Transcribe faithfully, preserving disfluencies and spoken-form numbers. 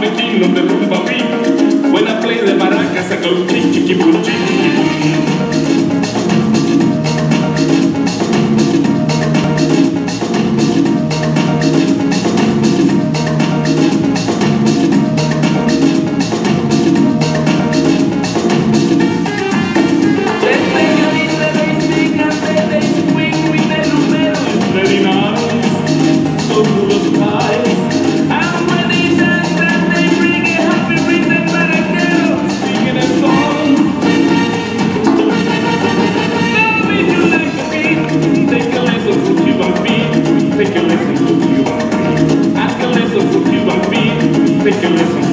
vecino de rumba beat. When I play the maracas, I go chick chicky boom, chick chicky boom. Take a listen to Cuban Pete. I can listen to Cuban Pete. Take a listen.